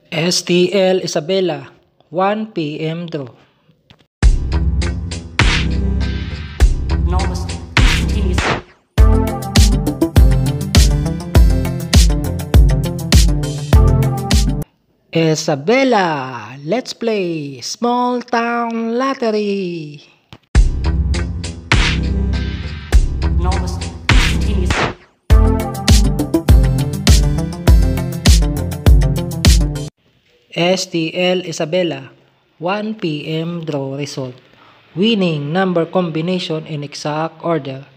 STL Isabela, 1 p.m. draw. Isabela, let's play Small Town Lottery. STL Isabela, 1 p.m. draw result. Winning number combination in exact order.